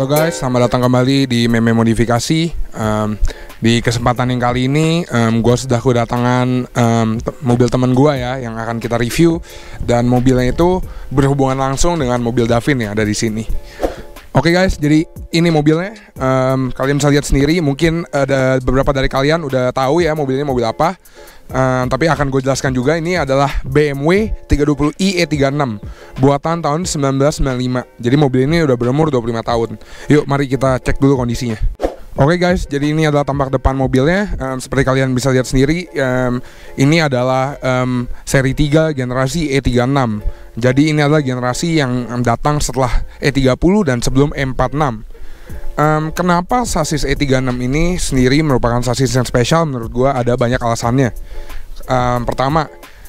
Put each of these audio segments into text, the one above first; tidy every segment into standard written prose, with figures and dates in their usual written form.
Halo guys, selamat datang kembali di Meme Modifikasi. Di kesempatan yang kali ini, gue sudah kedatangan mobil teman gue ya, yang akan kita review. Dan mobilnya itu berhubungan langsung dengan mobil Davin yang ada di sini. Oke guys, jadi ini mobilnya. Kalian bisa lihat sendiri. Mungkin ada beberapa dari kalian udah tahu ya mobil ini mobil apa. Tapi akan gue jelaskan juga, ini adalah BMW 320i E36 buatan tahun 1995. Jadi mobil ini udah berumur 25 tahun. Yuk mari kita cek dulu kondisinya. Oke guys, jadi ini adalah tampak depan mobilnya. Seperti kalian bisa lihat sendiri, ini adalah seri 3 generasi E36. Jadi ini adalah generasi yang datang setelah E30 dan sebelum E46. Kenapa sasis E36 ini sendiri merupakan sasis yang spesial? Menurut gue ada banyak alasannya. Pertama,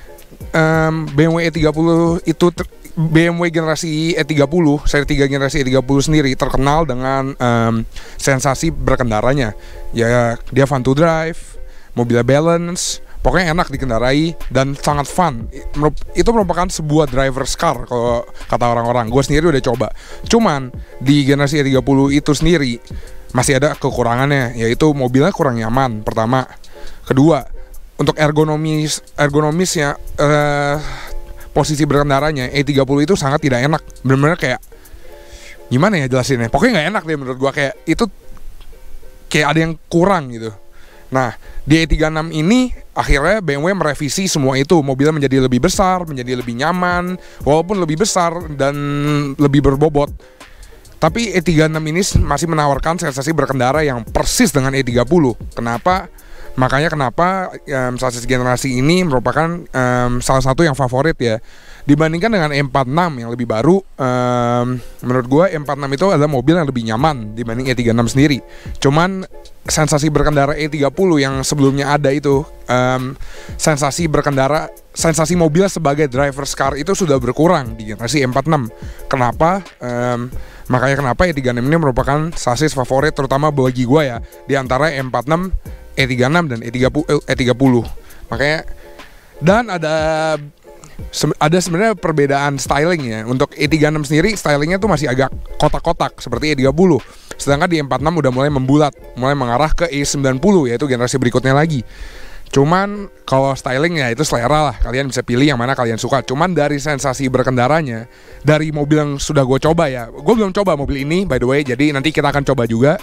BMW E30 itu BMW generasi E30, seri 3 generasi E30 sendiri terkenal dengan sensasi berkendaranya. Ya, dia fun to drive, mobilnya balance, pokoknya enak dikendarai dan sangat fun. Itu merupakan sebuah driver's car kalau kata orang-orang. Gue sendiri udah coba. Cuman di generasi E30 itu sendiri masih ada kekurangannya, yaitu mobilnya kurang nyaman. Pertama, kedua, untuk ergonomisnya, posisi berkendaranya E30 itu sangat tidak enak. Bener-bener kayak gimana ya jelasinnya? Pokoknya nggak enak deh menurut gue, kayak itu kayak ada yang kurang gitu. Nah, di E36 ini akhirnya BMW merevisi semua itu. Mobilnya menjadi lebih besar, menjadi lebih nyaman, walaupun lebih besar dan lebih berbobot. Tapi E36 ini masih menawarkan sensasi berkendara yang persis dengan E30. Kenapa? Makanya kenapa sasis generasi ini merupakan salah satu yang favorit ya. Dibandingkan dengan E46 yang lebih baru, menurut gue E46 itu adalah mobil yang lebih nyaman dibanding E36 sendiri. Cuman sensasi berkendara E30 yang sebelumnya ada itu, sensasi mobil sebagai driver's car itu sudah berkurang di generasi E46. Kenapa? Makanya kenapa E36 ini merupakan sasis favorit terutama bagi gue ya, di antara E46, E36 dan E30. Makanya, dan ada sebenarnya perbedaan styling ya. Untuk E36 sendiri stylingnya tuh masih agak kotak-kotak seperti E30. Sedangkan di E46 udah mulai membulat, mulai mengarah ke E90, yaitu generasi berikutnya lagi. Cuman kalau styling ya itu selera lah, kalian bisa pilih yang mana kalian suka. Cuman dari sensasi berkendaranya, dari mobil yang sudah gue coba ya, gue belum coba mobil ini by the way, jadi nanti kita akan coba juga.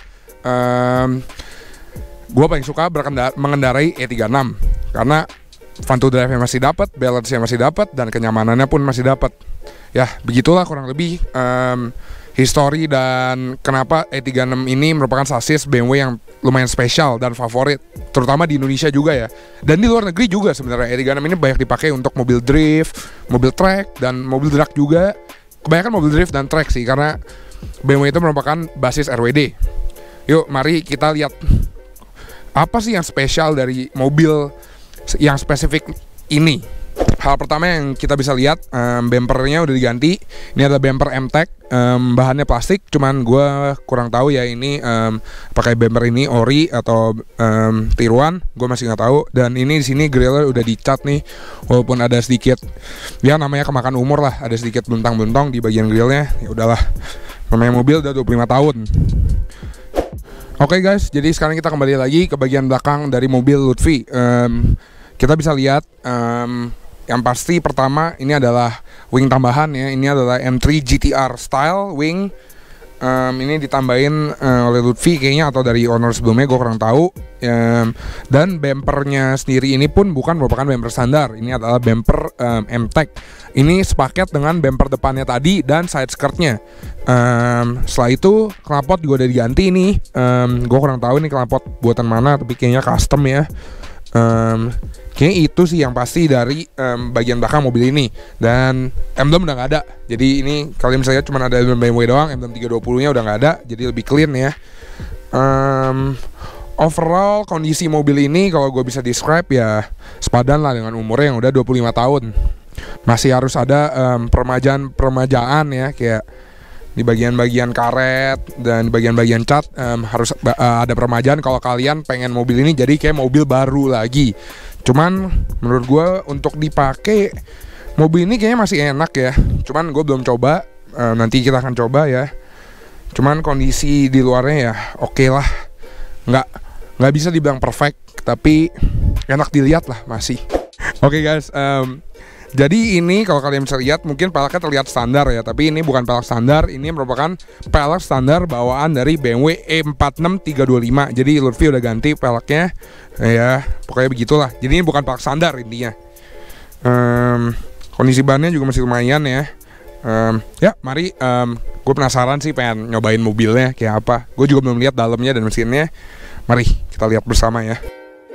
Gue paling suka mengendarai E36 karena fun to drive-nya masih dapat, balance-nya masih dapat, dan kenyamanannya pun masih dapat. Ya, begitulah kurang lebih history dan kenapa E36 ini merupakan sasis BMW yang lumayan spesial dan favorit, terutama di Indonesia juga ya. Dan di luar negeri juga sebenarnya E36 ini banyak dipakai untuk mobil drift, mobil track, dan mobil drag juga. Kebanyakan mobil drift dan track sih, karena BMW itu merupakan basis RWD. Yuk, mari kita lihat apa sih yang spesial dari mobil yang spesifik ini. Hal pertama yang kita bisa lihat, bumpernya udah diganti. Ini adalah bumper M-Tech, bahannya plastik. Cuman gue kurang tahu ya ini pakai bumper ini ori atau tiruan, gue masih nggak tahu. Dan ini di sini grillnya udah dicat nih, walaupun ada sedikit, ya namanya kemakan umur lah, ada sedikit bentang-bentang di bagian grillnya. Ya udahlah, namanya mobil udah 25 tahun. Oke guys, jadi sekarang kita kembali lagi ke bagian belakang dari mobil Lutfi. Kita bisa lihat, yang pasti pertama ini adalah wing tambahan ya. Ini adalah M3 GTR style wing. Ini ditambahin oleh Lutfi kayaknya, atau dari owner sebelumnya, gue kurang tahu. Dan bumpernya sendiri ini pun bukan merupakan bumper standar. Ini adalah bumper M-Tech. Ini sepaket dengan bumper depannya tadi dan side skirtnya. Setelah itu knalpot juga udah diganti nih. Gue kurang tahu ini knalpot buatan mana, tapi kayaknya custom ya. Kayaknya itu sih yang pasti dari bagian belakang mobil ini. Dan emblem udah nggak ada. Jadi ini kalian bisa lihat cuma ada emblem BMW doang. Emblem 320 nya udah nggak ada, jadi lebih clean ya. Overall kondisi mobil ini kalau gue bisa describe ya sepadan lah dengan umurnya yang udah 25 tahun. Masih harus ada peremajaan ya, kayak di bagian-bagian karet dan di bagian-bagian cat harus ada peremajaan kalau kalian pengen mobil ini jadi kayak mobil baru lagi. Cuman menurut gue untuk dipakai mobil ini kayaknya masih enak ya. Cuman gue belum coba, nanti kita akan coba ya. Cuman kondisi di luarnya ya oke lah. Nggak bisa dibilang perfect, tapi enak dilihat lah masih. Oke guys, jadi ini kalau kalian bisa lihat mungkin peleknya terlihat standar ya, tapi ini bukan pelek standar, ini merupakan pelek standar bawaan dari BMW E46 325. Jadi Lutfi udah ganti peleknya ya, pokoknya begitulah. Jadi ini bukan pelek standar intinya. Kondisi bannya juga masih lumayan ya. Ya mari, gue penasaran sih pengen nyobain mobilnya kayak apa. Gue juga belum lihat dalamnya dan mesinnya. Mari kita lihat bersama ya.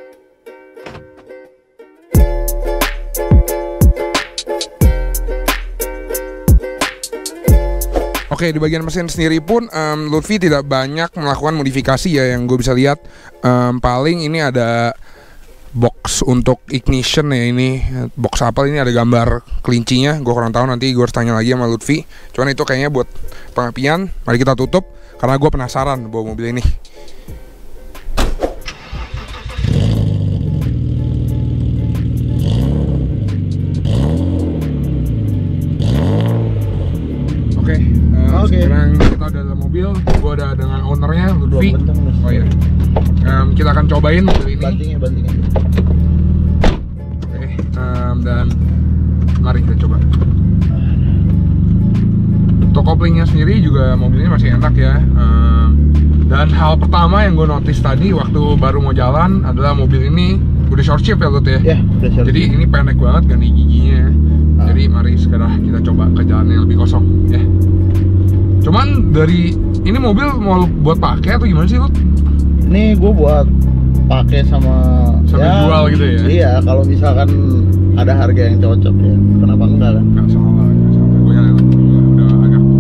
Oke, di bagian mesin sendiri pun Lutfi tidak banyak melakukan modifikasi ya yang gue bisa lihat. Paling ini ada box untuk ignition ya, ini box apa ini, ada gambar kelincinya. Gue kurang tahu, nanti gue harus tanya lagi sama Lutfi. Cuman itu kayaknya buat pengapian. Mari kita tutup karena gue penasaran bawa mobil ini. Sekarang kita udah dalam mobil, gue udah dengan ownernya Lutfi. Oh iya, kita akan cobain mobil ini. Bantingnya. Oke, dan mari kita coba. Untuk koplingnya sendiri juga mobilnya masih enak ya. Dan hal pertama yang gue notice tadi waktu baru mau jalan adalah mobil ini udah short shift ya Lut ya? Iya, udah short shift. Jadi ini pendek banget ganti giginya. Jadi mari sekarang kita coba ke jalan yang lebih kosong ya. Cuman dari ini mobil mau buat pakai atau gimana sih Lut? Ini gue buat pakai sama sampai ya, jual gitu ya? Iya, kalau misalkan ada harga yang cocok ya, kenapa enggak kan? Nggak salah. Gue nyalain udah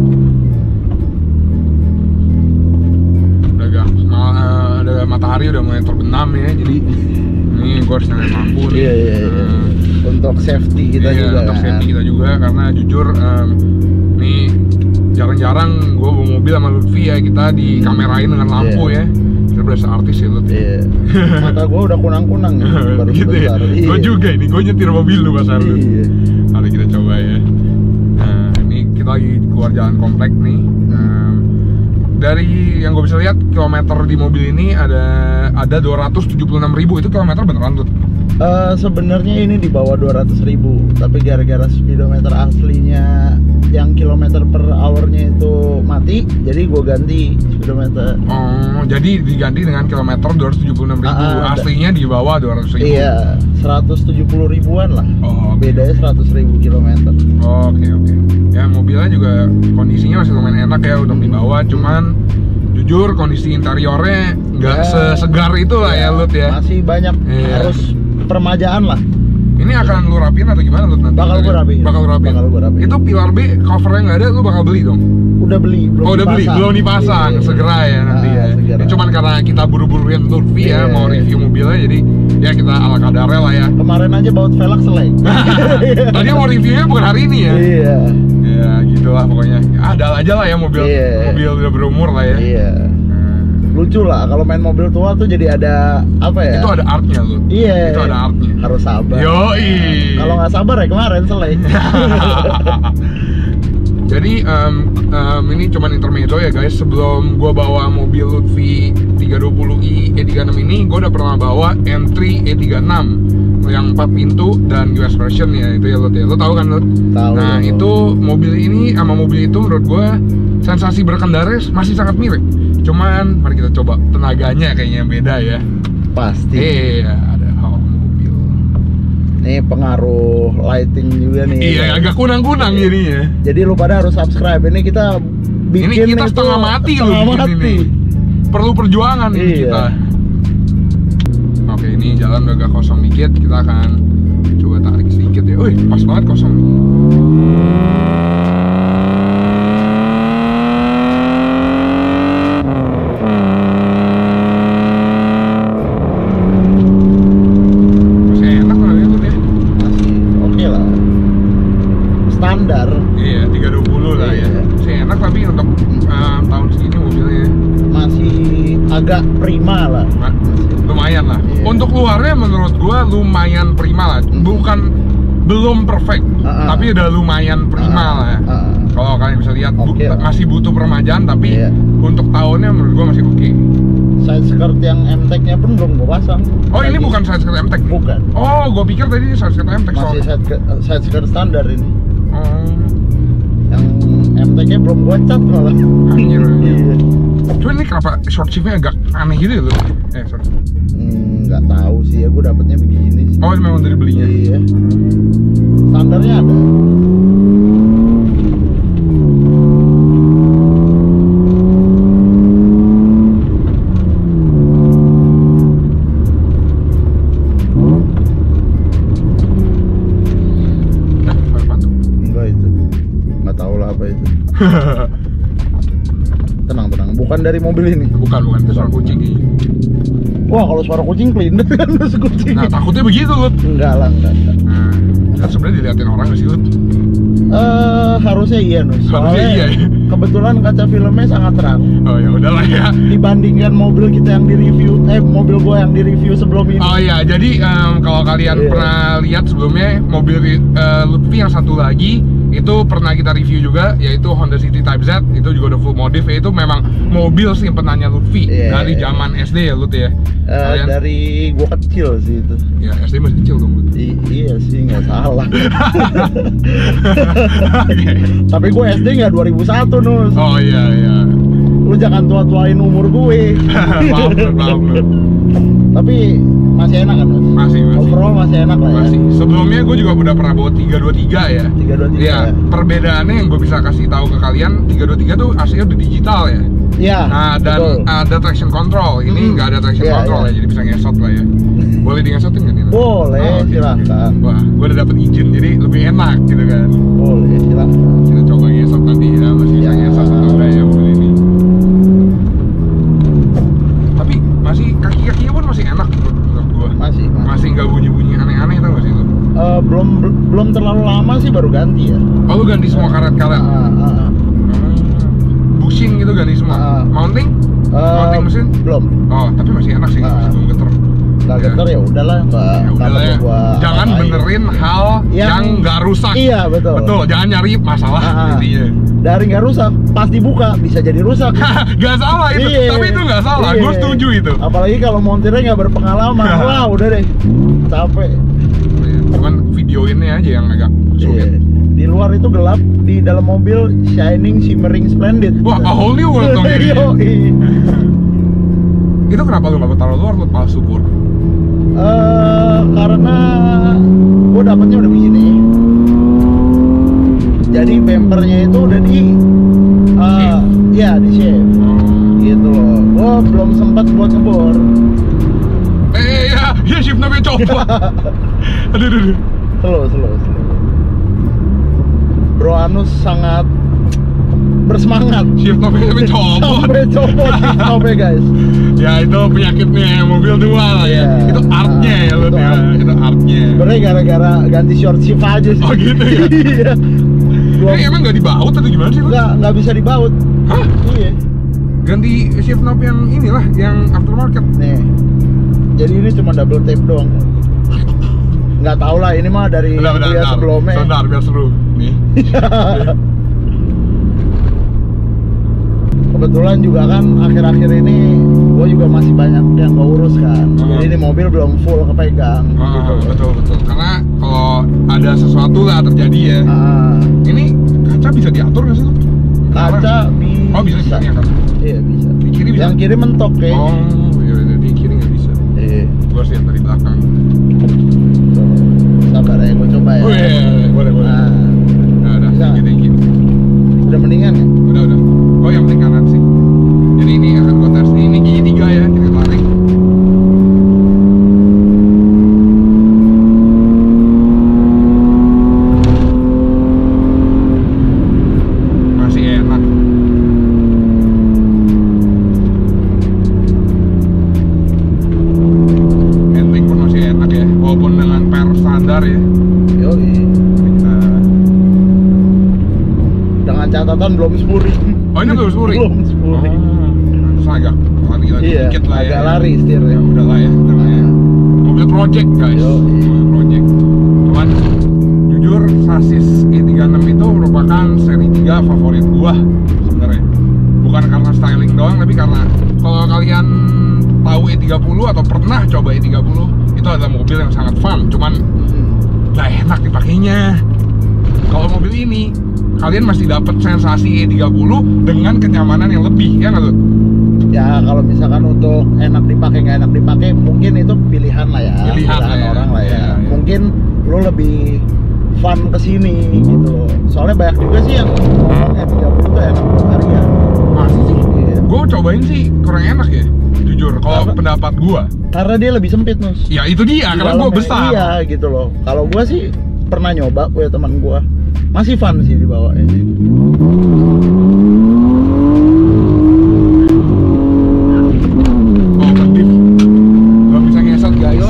ada matahari udah mulai terbenam ya, jadi ini gue harus nyalain lampu nih. Iya. Untuk safety kita juga. Untuk safety kita juga, karena jujur nih jarang-jarang gue bawa mobil sama Lutfi ya, kita dikamerain dengan lampu ya. Kita berasa artis ya Lutfi. Iya. Mata gue udah kunang-kunang baru gitu sebentar. Ya? Gue juga ini, gue nyetir mobil lu Mas Arun. Iya. Mari kita coba ya. Nah, ini kita lagi keluar jalan komplek nih. Dari yang gue bisa lihat kilometer di mobil ini ada 276.000. Itu kilometer beneran Lut? Sebenarnya ini di bawah 200.000, tapi gara-gara speedometer aslinya yang kilometer per hournya itu mati, jadi gue ganti speedometer. Oh, jadi diganti dengan kilometer 276.000. Aslinya di bawah 200.000. Iya, 170 ribuan lah. Oh, okay. Bedanya 100.000 kilometer. Oke. Ya mobilnya juga kondisinya masih lumayan enak ya untuk dibawa, cuman jujur kondisi interiornya nggak sesegar itu lah ya Lut ya. Masih banyak harus permajaan lah. Ini akan lu rapiin atau gimana Lut nanti? Bakal gue rapiin. Itu pilar B covernya nggak ada, lu bakal beli dong? Udah beli, belum dipasang. Segera ya nanti ya. Ini cuman karena kita buru-buruin Lutfi ya mau review mobilnya, jadi ya kita ala kadarnya lah ya. Kemarin aja baut velg selek. Tadi mau reviewnya bukan hari ini ya. Iya. Ya gitulah pokoknya. Ada aja lah ya mobil udah berumur lah ya. Iya. Lucu lah kalau main mobil tua tuh, jadi ada apa ya? Itu ada artnya Lut. Iya. Itu ada artnya. Harus sabar. Yoi. Kalau nggak sabar ya kemarin selek. Jadi ini cuman intermezzo ya guys. Sebelum gue bawa mobil Lutfi 320i E36 ini, gue udah pernah bawa M3 E36 yang 4 pintu dan US version ya, itu ya Lut ya. Lo tahu kan Lut? Tahu. Nah itu mobil ini sama mobil itu menurut gue sensasi berkendara masih sangat mirip. Cuman mari kita coba tenaganya kayaknya yang beda ya. Pasti. Iya, ada mobil. Nih pengaruh lighting juga nih. Iya, agak kunang-kunang jadinya. Jadi lu pada harus subscribe. Ini kita bikin ini kita setengah mati loh ini. Perlu perjuangan ini kita. Oke, ini jalan agak kosong dikit, kita akan coba tarik sedikit ya. Wih, pas banget kosong. Standar. Iya, 320 lah ya. Masih enak tapi untuk tahun segini mobilnya masih agak prima lah. Lumayan lah. Untuk luarnya menurut gua lumayan prima lah. belum perfect, tapi udah lumayan prima lah ya. Kalau kalian bisa lihat, masih butuh peremajaan, tapi untuk tahunnya menurut gua masih oke. Side skirt yang MTEK-nya pun belum gua pasang. Oh, ini bukan side skirt MTEK? Bukan. Oh, gua pikir tadi side skirt MTEK. Masih side skirt standar ini. Oh. Yang MTEK-nya belum gua cat malah. Anjir. Cuman ini kenapa short shift-nya agak aneh gitu ya lu? Sorry. Nggak tahu sih ya, gua dapetnya begini sih. Oh, memang dari belinya? Iya. Standarnya ada. Tenang, bukan dari mobil ini. Bukan, itu suara kucing. Wah, kalau suara kucing clean kan kucing. Nah, takutnya begitu, Lut. Enggak lah. Kan sebenarnya diliatin orang nggak sih, Lut? Harusnya iya, Nus. Harusnya iya ya. Kebetulan kaca filmnya sangat terang. Oh ya, udahlah ya. Dibandingkan mobil kita yang di-review, mobil gua yang di-review sebelum ini. Oh iya, jadi kalau kalian pernah lihat sebelumnya mobil Lutfi yang satu lagi itu pernah kita review juga, yaitu Honda City Type Z. Itu juga udah full modif ya. Itu memang mobil simpenannya Lutfi dari zaman SD ya, Lut ya. Dari gua kecil sih itu. Ya, SD masih kecil dong, Lut. Iya sih, nggak salah. Tapi gue SD nggak 2001, Nus. Oh iya. Lu jangan tua-tuain umur gue. Maaf. Tapi masih enak kan, Nus? Masih. Overall masih enak lah ya. Masih. Sebelumnya gue juga udah pernah bawa 323 ya. 323. Iya. Perbedaannya yang gue bisa kasih tahu ke kalian, 323 tuh aslinya udah digital ya. Iya. Nah, dan ada traction control. Ini nggak ada traction control ya, jadi bisa ngesot lah ya. Boleh di ngesotin nggak nih? Boleh, silahkan. Wah, gue udah dapet izin, jadi lebih enak gitu kan. Boleh, silahkan. Kita coba ngesot nanti ya, masih bisa ngesot atau enggak ya mobil ini. Tapi masih kaki-kakinya pun masih enak menurut gue. Masih nggak bunyi-bunyi aneh-aneh, tau nggak sih itu? Belum terlalu lama sih, baru ganti ya. Oh, lu ganti semua karet-karet? Bushing gitu ganti semua? Mounting? Mounting mesin? Belum. Oh, tapi masih enak sih, masih belum geter. Nggak geter ya udahlah, ya. Jangan benerin hal yang nggak rusak. Iya, betul. Jangan nyari masalah intinya. Dari nggak rusak, pas dibuka bisa jadi rusak. Nggak salah itu, tapi itu nggak salah. Gue setuju itu. Apalagi kalau montirnya nggak berpengalaman. Wah, udah deh, capek. Cuman videoinnya aja yang agak sulit. Di luar itu gelap, di dalam mobil shining, shimmering, splendid. Wah, a whole new world dong ini. Itu kenapa lu nggak taruh luar, lu palsu pur? Karena gue dapetnya udah begini. Jadi bumpernya itu udah di di shave. Gitu loh. Gue belum sempat buat ngebor. Ya shift namanya copot. Aduh. Slow. Bro Anus sangat bersemangat. Shift namanya copot. Sampai copot shift knob-nya, guys. Ya itu penyakitnya mobil tua lah ya. Itu artnya ya lu ya. Itu artnya. Sebenarnya gara-gara ganti short shift aja sih. Oh gitu ya. Iya. Emang nggak dibaut atau gimana sih lu? Nggak bisa dibaut. Hah? Iya. Ganti shift knob yang inilah, yang aftermarket. Nih. Jadi ini cuma double tape doang. Nggak tahu lah, ini mah dari dia sebelumnya. Sebentar, biar seru. Nih. Kebetulan juga kan akhir-akhir ini gue juga masih banyak yang gue urus kan. Jadi ini mobil belum full kepegang. Betul. Karena kalau ada sesuatu lah terjadi ya. Ini kaca bisa diatur nggak sih lu? Kaca bisa. Oh bisa ya kan? Iya bisa. Di kiri bisa? Yang kiri mentok kayak. Oh iya, di kiri nggak bisa. Iya. Gue harus lihat dari belakang. Sabar ya, gue coba ya. Oh iya, boleh. Nah, udah, dikit. Udah mendingan ya? Udah. Oh yang penting kanan sih. Jadi ini akan gue tes. Ini gigi 3 ya, kita tarik. Masih enak. Handling pun masih enak ya, walaupun dengan per standar ya. Yoi. Dengan catatan belum spuri. Oh ini belum spuri? Belum spuri. Terus agak lari dikit lah ya. Agak lari setirnya. Udah lah ya, namanya mobil project guys. Mobil project. Cuman jujur sasis E36 itu merupakan seri 3 favorit gua sebenarnya. Bukan karena styling doang, tapi karena kalau kalian tahu E30 atau pernah coba E30, itu adalah mobil yang sangat fun, cuman gak enak dipakainya. Kalau mobil ini, kalian masih dapat sensasi E30 dengan kenyamanan yang lebih, ya nggak tuh? Ya kalau misalkan untuk enak dipakai nggak enak dipakai, mungkin itu pilihan lah ya, pilihan orang lah ya. Mungkin lo lebih fun kesini gitu. Soalnya banyak juga sih yang ngomong E30 tuh enak buat harian. Masih sih? Iya. Gue cobain sih kurang enak ya, jujur. Kalau pendapat gue, karena dia lebih sempit, Nus. Ya itu dia, karena gue besar. Iya gitu loh. Kalau gue sih pernah nyoba, punya teman gue, masih fun sih dibawanya sih. Oh, pentif. Gak bisa ngesot guys.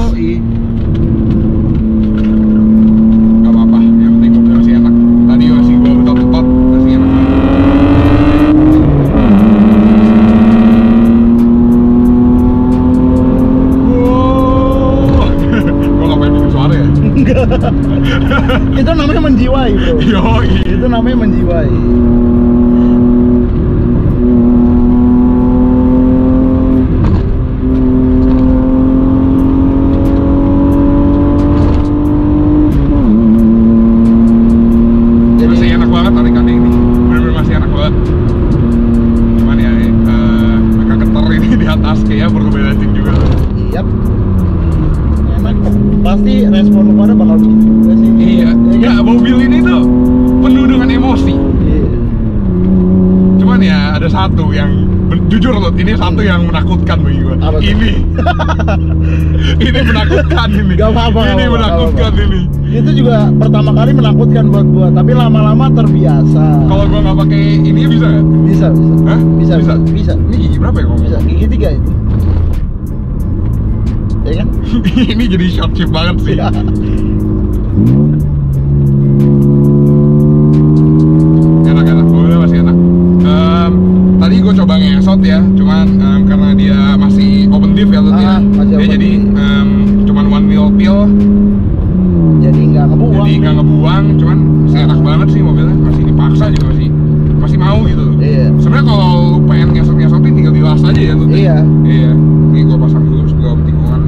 Gak apa-apa, yang penting mobil masih enak. Tadi masih gue betot-betot, masih enak. Gue gak pengen bikin suara ya? Itu namanya menjiwai, bro. Yoi. Itu namanya menjiwai. Masih enak banget tarikannya ini, bener-bener masih enak banget. Cuman ya, mereka keter ini di atas kayaknya perlu beresin juga. Iya. Emang pasti respon lu pada bakal begitu juga sih. Iya, ya mobil ini tuh penuh dengan emosi. Iya. Cuman ya ada satu yang jujur loh, ini satu yang menakutkan bagi gue. Apa tuh? Ini menakutkan ini. Gak apa-apa. Ini menakutkan ini. Itu juga pertama kali menakutkan buat gua, tapi lama-lama terbiasa. Kalau gua nggak pakai ini bisa nggak? Bisa. Hah? Bisa. Ini gigi berapa ya kalau? Bisa. Gigi 3 itu. Ya kan? Ini jadi short shift banget sih. Ya. Enak, mobilnya masih enak. Tadi gue coba ngesot ya, cuman karena dia masih open diff ya, masih dia open jadi cuman one wheel peel, jadi nggak ngebuang, cuman masih enak banget sih mobilnya, masih dipaksa juga masih mau gitu. Iya. Sebenarnya kalau lu pengen ngesot-ngesotin tinggal dilas aja ya, tuh. Iya. Ini gue pasang dulu sebelum tikungan.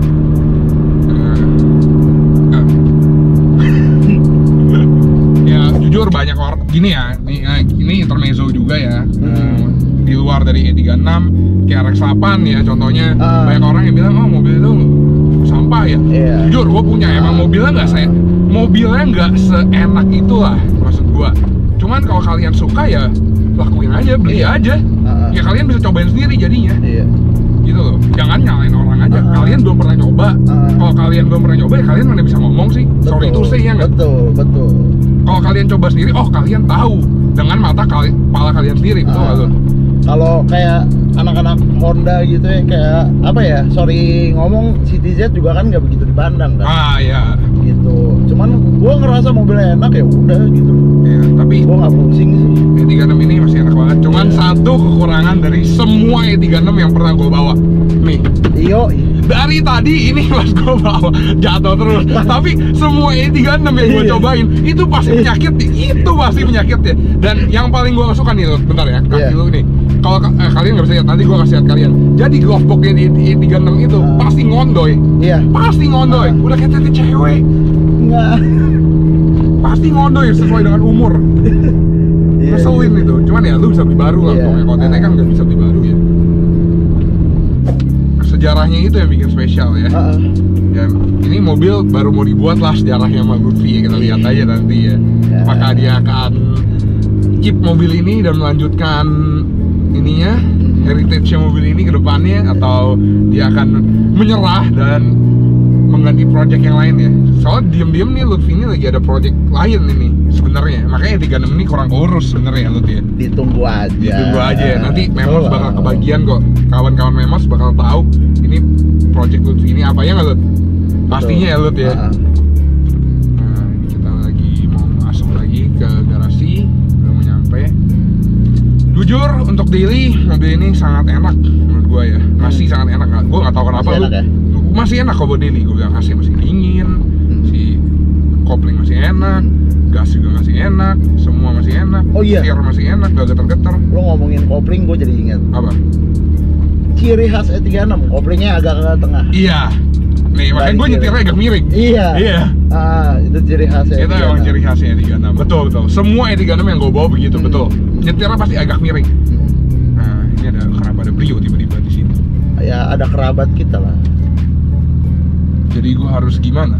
Ya jujur banyak orang gini ya, ini intermezzo juga ya. Di luar dari E36 kayak RX-8 ya contohnya, banyak orang yang bilang oh mobil itu sampah ya. Jujur gue punya, emang mobilnya nggak seenak itulah maksud gue. Cuman kalau kalian suka ya lakuin aja, beli aja. Ya kalian bisa cobain sendiri jadinya. Gitu loh, jangan nyalain orang aja. Kalian belum pernah nyoba. Kalau kalian belum pernah nyoba ya kalian mana bisa ngomong sih. Sorry to say ya nggak? Betul. Kalau kalian coba sendiri, oh kalian tahu dengan mata kepala kalian sendiri, betul nggak tuh? Kalau kayak anak-anak Honda gitu ya, kayak apa ya, sorry ngomong, CTZ juga kan nggak begitu dipandang kan. Ya. Gitu. Cuman gua ngerasa mobilnya enak ya udah gitu. Ya, tapi gua nggak pusing sih. E36 ini masih enak banget. Cuman satu kekurangan dari semua E36 yang pernah gua bawa. Nih. Iyo. Dari tadi ini pas gue bawa jatuh terus. Tapi semua E36 yang gue cobain itu pasti penyakit, itu pasti penyakit ya. Dan yang paling gue suka nih, bentar ya, kaki lu nih. Kalau kalian nggak bisa lihat, nanti gue kasih lihat kalian. Jadi glove boxnya di E36 itu pasti ngondoy. Iya. Pasti ngondoy. Udah kayak tete cewek. Enggak. Pasti ngondoy sesuai dengan umur. Ngeselin itu. Cuman ya lu bisa beli baru lah. Kalau tete kan nggak bisa beli baru ya. Sejarahnya itu yang bikin spesial ya. Ya, ini mobil baru mau dibuat lah sejarahnya sama Lutfi ya, kita lihat aja nanti ya. Apakah dia akan keep mobil ini dan melanjutkan ininya, heritage-nya mobil ini ke depannya, atau dia akan menyerah dan mengganti project yang lain ya. Soalnya diem-diem nih Lutfi ini lagi ada project lain ini sebenarnya. Makanya 36 ini kurang urus sebenarnya Lutfi ya. Ditunggu aja Ya. Nanti Memos bakal kebagian kok. Kawan-kawan Memos bakal tahu ini project Lutfi ini apa ya nggak Lut? Pastinya ya Lut ya. Nah ini kita lagi mau masuk lagi ke garasi, udah mau nyampe. Jujur untuk daily mobil ini sangat enak menurut gua ya. Masih sangat enak. Gua nggak tahu kenapa masih enak ya? Masih enak kok buat daily. Gua bilang AC masih dingin, si kopling masih enak, gas juga masih enak, semua masih enak, Oh iya. setir masih enak, gak getar-getar. Lo ngomongin kopling, gue jadi ingat Apa? ciri khas E36, koplingnya agak ke tengah. Iya. Nih, makanya gue nyetirnya agak miring. Iya. Iya. Itu ciri khas E36. Itu emang ciri khasnya E36. Betul. Semua E36 yang gue bawa begitu, betul. Nyetirnya pasti agak miring. Nah, ini ada kerabat Brio tiba-tiba di sini. Ya ada kerabat kita lah. Jadi gue harus gimana?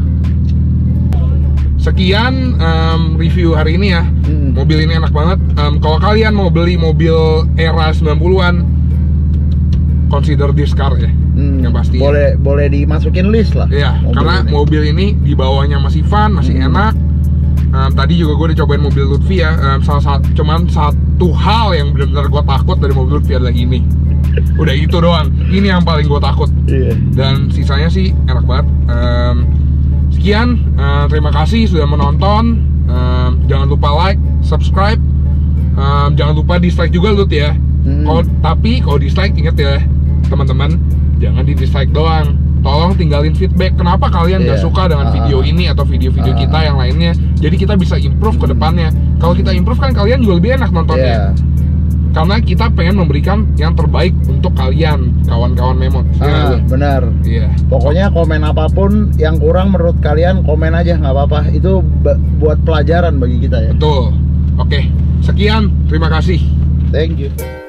Sekian review hari ini ya. Mobil ini enak banget. Kalau kalian mau beli mobil era 90-an, consider this car ya. Yang pasti. Boleh dimasukin list lah. Iya, karena mobil ini di bawahnya masih fun, masih enak. Tadi juga gue udah cobain mobil Lutfi ya. Cuman satu hal yang benar-benar gue takut dari mobil Lutfi adalah ini. Udah itu doang. Ini yang paling gue takut. Dan sisanya sih enak banget. Sekian, terima kasih sudah menonton. Jangan lupa like, subscribe. Jangan lupa dislike juga Lut ya. Tapi kalau dislike inget ya teman-teman, jangan di dislike doang. Tolong tinggalin feedback. Kenapa kalian gak suka dengan video ini atau video-video kita yang lainnya? Jadi kita bisa improve ke depannya. Kalau kita improve kan kalian juga lebih enak nontonnya. Karena kita pengen memberikan yang terbaik untuk kalian, kawan-kawan Memon. Benar. Iya. Pokoknya komen apapun yang kurang menurut kalian, komen aja, nggak apa-apa. Itu buat pelajaran bagi kita ya. Betul. Oke, sekian. Terima kasih. Thank you.